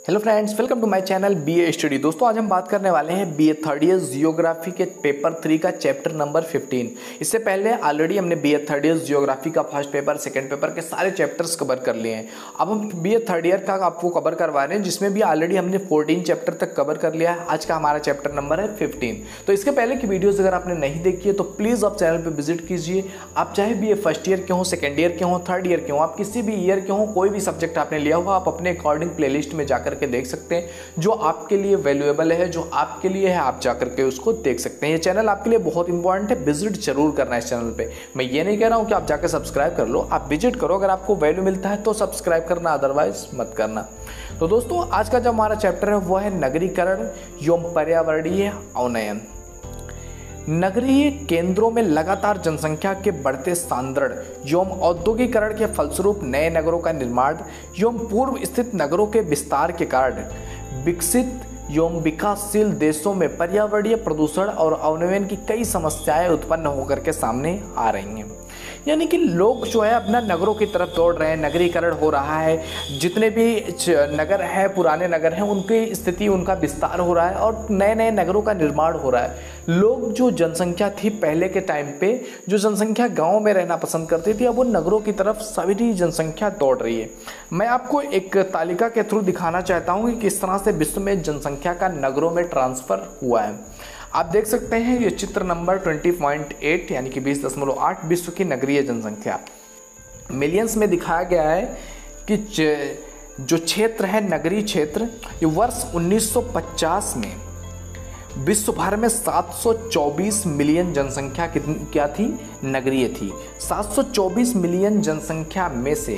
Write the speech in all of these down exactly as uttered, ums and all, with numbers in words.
Hello friends, welcome to my channel BA study. दोस्तों, आज हम बात करने वाले हैं बीए थर्ड ईयर जियोग्राफी के पेपर थ्री का चैप्टर नंबर फिफ्टीन। इससे पहले ऑलरेडी हमने बीए थर्ड ईयर जियोग्राफी का फर्स्ट पेपर, सेकंड पेपर के सारे चैप्टर्स कवर कर लिए हैं। अब हम बीए थर्ड ईयर का आपको कवर करवा रहे हैं, जिसमें भी ऑलरेडी हमने फोर्टीन चैप्टर तक कवर कर लिया है। आज का हमारा चैप्टर नंबर है फिफ्टीन। तो इसके पहले की वीडियोज़ अगर आपने नहीं देखी है तो प्लीज़ आप चैनल पर विजिट कीजिए। आप चाहे बीए फर्स्ट ईयर के हों, सेकेंड ईयर के हों, थर्ड ईयर के हों, आप किसी भी ईयर के हों, कोई भी सब्जेक्ट आपने लिया हुआ, आप अपने अकॉर्डिंग प्ले लिस्ट में जाकर के देख सकते हैं। जो आपके लिए वैल्यूएबल है, जो आपके लिए है, आप जाकर के उसको देख सकते हैं। ये चैनल आपके लिए बहुत इंपॉर्टेंट है, विजिट जरूर करना है इस चैनल पे। मैं ये नहीं कह रहा हूं कि आप जाकर सब्सक्राइब कर लो, आप विजिट करो। अगर आपको वैल्यू मिलता है तो सब्सक्राइब करना, अदरवाइज मत करना। तो दोस्तों, आज का जो हमारा चैप्टर है वो है नगरीकरण एवं पर्यावरणीय अवनयन। नगरीय केंद्रों में लगातार जनसंख्या के बढ़ते सांद्रण एवं औद्योगिकरण के फलस्वरूप नए नगरों का निर्माण एवं पूर्व स्थित नगरों के विस्तार के कारण विकसित एवं विकासशील देशों में पर्यावरणीय प्रदूषण और अवनयन की कई समस्याएं उत्पन्न होकर के सामने आ रही हैं। यानी कि लोग जो है अपना नगरों की तरफ दौड़ रहे हैं, नगरीकरण हो रहा है। जितने भी नगर हैं, पुराने नगर हैं, उनकी स्थिति, उनका विस्तार हो रहा है और नए नए नगरों का निर्माण हो रहा है। लोग, जो जनसंख्या थी पहले के टाइम पे, जो जनसंख्या गाँव में रहना पसंद करती थी, अब वो नगरों की तरफ सभी जनसंख्या दौड़ रही है। मैं आपको एक तालिका के थ्रू दिखाना चाहता हूँ कि किस तरह से विश्व में जनसंख्या का नगरों में ट्रांसफर हुआ है। आप देख सकते हैं ये चित्र नंबर बीस पॉइंट आठ यानी कि बीस दशमलव आठ विश्व की नगरीय जनसंख्या मिलियंस में दिखाया गया है कि जो क्षेत्र है नगरीय क्षेत्र, ये वर्ष उन्नीस सौ पचास में विश्व भर में सात सौ चौबीस मिलियन जनसंख्या कितनी क्या थी? नगरीय थी। सात सौ चौबीस मिलियन जनसंख्या में से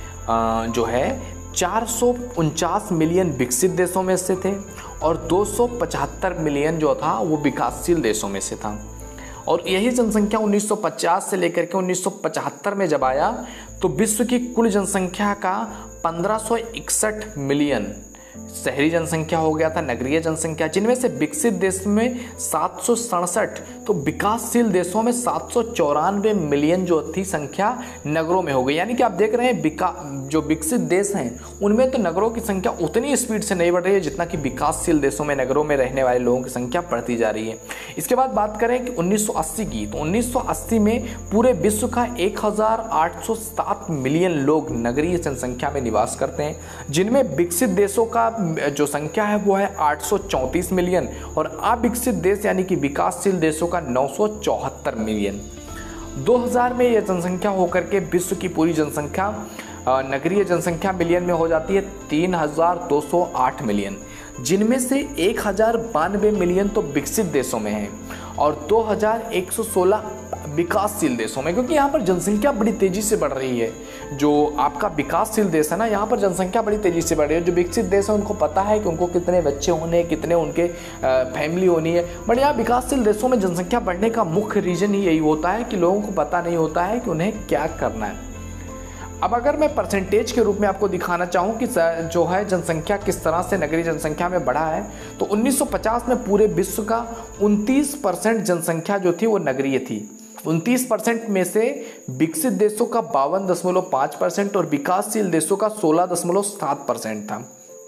जो है चार सौ उनचास मिलियन विकसित देशों में से थे और दो सौ पचहत्तर मिलियन जो था वो विकासशील देशों में से था। और यही जनसंख्या उन्नीस सौ पचास से लेकर के उन्नीस सौ पचहत्तर में जब आया तो विश्व की कुल जनसंख्या का पंद्रह सौ इकसठ मिलियन शहरी जनसंख्या हो गया था, नगरीय जनसंख्या, जिनमें से विकसित देश में सात सौ सड़सठ तो विकासशील देशों में सात सौ चौरानवे मिलियन जो थी संख्या नगरों में हो गई। यानी कि आप देख रहे हैं विका जो विकसित देश हैं उनमें तो नगरों की संख्या उतनी स्पीड से नहीं बढ़ रही है जितना कि विकासशील देशों में नगरों में रहने वाले लोगों की संख्या बढ़ती जा रही है। इसके बाद बात करें कि उन्नीस सौ अस्सी की, तो उन्नीस सौ अस्सी में पूरे विश्व का एक हज़ार आठ सौ सात मिलियन लोग नगरीय जनसंख्या में निवास करते हैं, जिनमें विकसित देशों का जो संख्या है वो है आठ सौ चौंतीस मिलियन और अविकसित देश यानी कि विकासशील देशों का नौ सौ चौहत्तर मिलियन। दो हज़ार में यह जनसंख्या होकर के विश्व की पूरी जनसंख्या नगरीय जनसंख्या मिलियन में हो जाती है तीन हज़ार दो सौ आठ मिलियन, जिनमें से एक हज़ार बानवे मिलियन तो विकसित देशों में है और दो हज़ार एक सौ सोलह विकासशील देशों में, क्योंकि यहाँ पर जनसंख्या बड़ी तेजी से बढ़ रही है। जो आपका विकासशील देश है ना, यहाँ पर जनसंख्या बड़ी तेजी से बढ़ रही है। जो विकसित देश है उनको पता है कि उनको कितने बच्चे होने हैं, कितने उनके फैमिली होनी है, बट यहाँ विकासशील देशों में जनसंख्या बढ़ने का मुख्य रीजन ही यही होता है कि लोगों को पता नहीं होता है कि उन्हें क्या करना है। अब अगर मैं परसेंटेज के रूप में आपको दिखाना चाहूँ कि जो है जनसंख्या किस तरह से नगरीय जनसंख्या में बढ़ा है, तो उन्नीस सौ पचास में पूरे विश्व का उनतीस परसेंट जनसंख्या जो थी वो नगरीय थी। उनतीस परसेंट में से विकसित देशों का बावन दशमलव पाँच परसेंट और विकासशील देशों का सोलह दशमलव सात परसेंट था।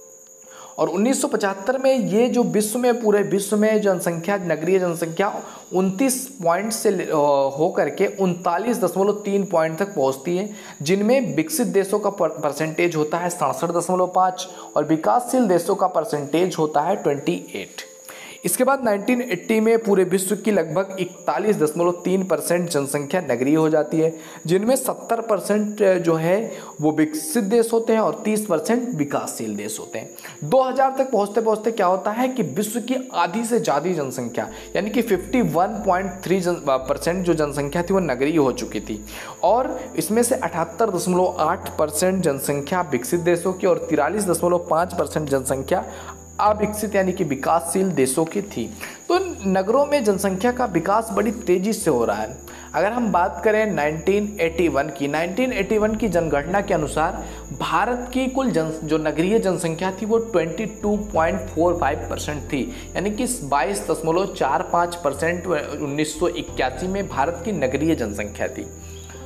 और उन्नीस सौ पचहत्तर में ये जो विश्व में पूरे विश्व में जनसंख्या नगरीय जनसंख्या उनतीस पॉइंट से हो करके उनतालीस दशमलव तीन पॉइंट तक पहुंचती है, जिनमें विकसित देशों का परसेंटेज होता है सड़सठ दशमलव पाँच और विकासशील देशों का परसेंटेज होता है अट्ठाईस। इसके बाद उन्नीस सौ अस्सी में पूरे विश्व की लगभग इकतालीस दशमलव तीन परसेंट जनसंख्या नगरीय हो जाती है, जिनमें सत्तर परसेंट जो है वो विकसित देश होते हैं और तीस परसेंट विकासशील देश होते हैं। दो हज़ार तक पहुंचते पहुंचते क्या होता है कि विश्व की आधी से ज़्यादा जनसंख्या यानी कि इक्यावन पॉइंट तीन परसेंट जो जनसंख्या थी वो नगरीय हो चुकी थी और इसमें से अठहत्तर दशमलव आठ परसेंट जनसंख्या विकसित देशों की और तिरालीस दशमलव पाँच परसेंट जनसंख्या अविकसित यानी कि विकासशील देशों की थी। तो नगरों में जनसंख्या का विकास बड़ी तेजी से हो रहा है। अगर हम बात करें उन्नीस सौ इक्यासी की, उन्नीस सौ इक्यासी की जनगणना के अनुसार भारत की कुल जन जो नगरीय जनसंख्या थी वो बाईस पॉइंट चार पाँच परसेंट थी, यानी कि बाईस दशमलव चार पाँच परसेंट उन्नीस सौ इक्यासी में भारत की नगरीय जनसंख्या थी।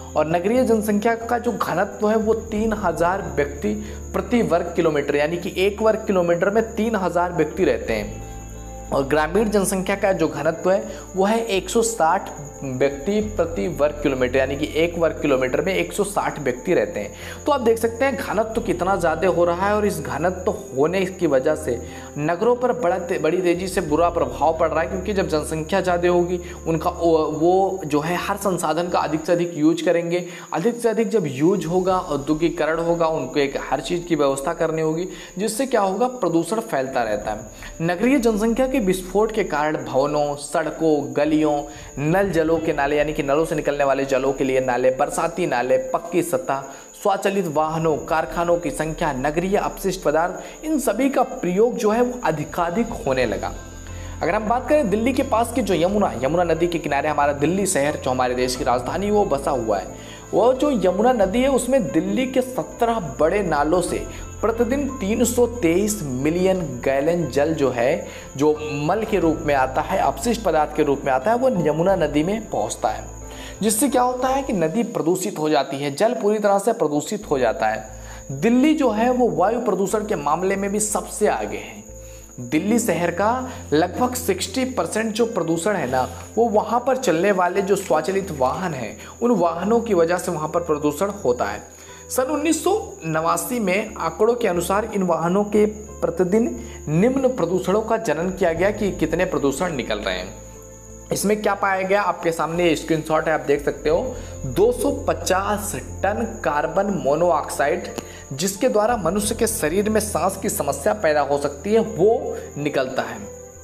और नगरीय जनसंख्या का जो घनत्व है वो तीन हजार व्यक्ति प्रति वर्ग किलोमीटर, यानी कि एक वर्ग किलोमीटर में तीन हजार व्यक्ति रहते हैं। और ग्रामीण जनसंख्या का जो घनत्व है वो है एक सौ साठ व्यक्ति प्रति वर्ग किलोमीटर, यानी कि एक वर्ग किलोमीटर में एक सौ साठ व्यक्ति रहते हैं। तो आप देख सकते हैं घनत्व तो कितना ज़्यादा हो रहा है, और इस घनत्व तो होने की वजह से नगरों पर बड़ा ते, बड़ी तेज़ी से बुरा प्रभाव पड़ रहा है, क्योंकि जब जनसंख्या ज़्यादा होगी उनका वो जो है हर संसाधन का अधिक से अधिक यूज करेंगे। अधिक से अधिक जब यूज होगा, औद्योगिकरण होगा, उनको एक हर चीज़ की व्यवस्था करनी होगी, जिससे क्या होगा, प्रदूषण फैलता रहता है। नगरीय जनसंख्या के विस्फोट के कारण भवनों, सड़कों, गलियों, नल जलों के नाले, यानी कि नलों से निकलने वाले जलों के लिए नाले, बरसाती नाले, पक्की सतह, स्वचालित वाहनों, कारखानों की संख्या, नगरीय अपशिष्ट पदार्थ, इन सभी का प्रयोग जो है वो अधिकाधिक होने लगा। अगर हम बात करें दिल्ली के पास की जो यमुना यमुना नदी के किनारे हमारा दिल्ली शहर, जो हमारे देश की राजधानी वो बसा हुआ है, वो जो यमुना नदी है उसमें दिल्ली के सत्रह बड़े नालों से प्रतिदिन तीन सौ तेईस मिलियन गैलन जल जो है, जो मल के रूप में आता है, अपशिष्ट पदार्थ के रूप में आता है, वो यमुना नदी में पहुंचता है। जिससे क्या होता है कि नदी प्रदूषित हो जाती है, जल पूरी तरह से प्रदूषित हो जाता है। दिल्ली जो है वो वायु प्रदूषण के मामले में भी सबसे आगे है। दिल्ली शहर का लगभग साठ परसेंट जो प्रदूषण है ना, वो वहाँ पर चलने वाले जो स्वचालित वाहन हैं, उन वाहनों की वजह से वहाँ पर प्रदूषण होता है। सन उन्नीस सौ नवासी में आंकड़ों के अनुसार इन वाहनों के प्रतिदिन निम्न प्रदूषणों का जनन किया गया कि कितने प्रदूषण निकल रहे हैं। इसमें क्या पाया गया, आपके सामने स्क्रीनशॉट है, आप देख सकते हो, दो सौ पचास टन कार्बन मोनोऑक्साइड, जिसके द्वारा मनुष्य के शरीर में सांस की समस्या पैदा हो सकती है, वो निकलता है।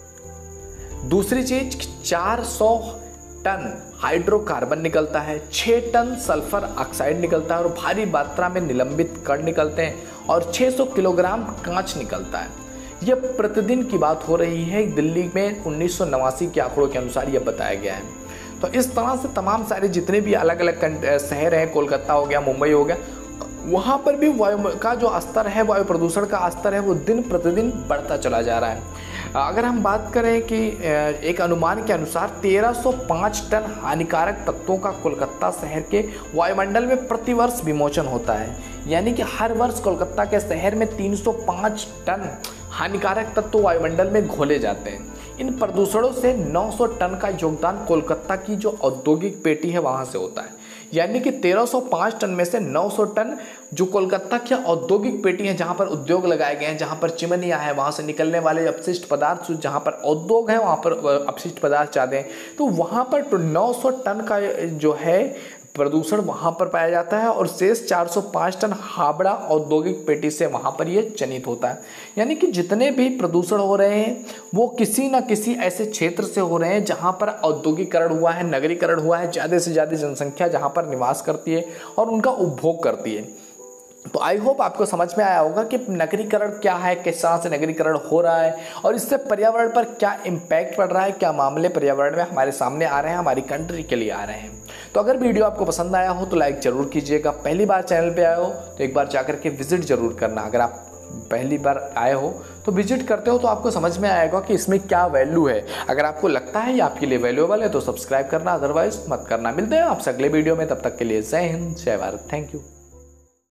दूसरी चीज, चार सौ टन हाइड्रोकार्बन निकलता है, छह टन सल्फर ऑक्साइड निकलता है, और भारी मात्रा में निलंबित कण निकलते हैं, और छह सौ किलोग्राम कांच निकलता है। यह प्रतिदिन की बात हो रही है। दिल्ली में उन्नीस सौ नवासी के आंकड़ों के अनुसार यह बताया गया है। तो इस तरह से तमाम सारे जितने भी अलग अलग शहर हैं, कोलकाता हो गया, मुंबई हो गया, वहाँ पर भी वायु का जो स्तर है, वायु प्रदूषण का स्तर है, वो दिन प्रतिदिन बढ़ता चला जा रहा है। अगर हम बात करें कि एक अनुमान के अनुसार तेरह सौ पाँच टन हानिकारक तत्वों का कोलकाता शहर के वायुमंडल में प्रतिवर्ष विमोचन होता है, यानी कि हर वर्ष कोलकाता के शहर में तीन सौ पाँच टन हानिकारक तत्व वायुमंडल में घोले जाते हैं। इन प्रदूषणों से नौ सौ टन का योगदान कोलकाता की जो औद्योगिक पेटी है वहाँ से होता है, यानी कि तेरह सौ पाँच टन में से नौ सौ टन जो कोलकाता की औद्योगिक पेटी है, जहाँ पर उद्योग लगाए गए हैं, जहाँ पर चिमनियाँ हैं, वहाँ से निकलने वाले अपशिष्ट पदार्थ, जहाँ पर उद्योग है वहाँ पर अपशिष्ट पदार्थ ज़्यादा हैं, तो वहाँ पर नौ सौ टन का जो है प्रदूषण वहाँ पर पाया जाता है, और शेष चार सौ पाँच टन हावड़ा औद्योगिक पेटी से वहाँ पर ये जनित होता है। यानी कि जितने भी प्रदूषण हो रहे हैं वो किसी न किसी ऐसे क्षेत्र से हो रहे हैं जहाँ पर औद्योगिकरण हुआ है, नगरीकरण हुआ है, ज़्यादा से ज़्यादा जनसंख्या जहाँ पर निवास करती है और उनका उपभोग करती है। तो आई होप आपको समझ में आया होगा कि नगरीकरण क्या है, किस तरह से नगरीकरण हो रहा है, और इससे पर्यावरण पर क्या इम्पैक्ट पड़ रहा है, क्या मामले पर्यावरण में हमारे सामने आ रहे हैं, हमारी कंट्री के लिए आ रहे हैं। तो अगर वीडियो आपको पसंद आया हो तो लाइक जरूर कीजिएगा। पहली बार चैनल पे आए हो तो एक बार जाकर के विजिट जरूर करना। अगर आप पहली बार आए हो तो विजिट करते हो तो आपको समझ में आएगा कि इसमें क्या वैल्यू है। अगर आपको लगता है ये आपके लिए वैल्यूएबल है तो सब्सक्राइब करना, अदरवाइज मत करना। मिलते हैं आपसे अगले वीडियो में, तब तक के लिए जय हिंद, जय भारत, थैंक यू।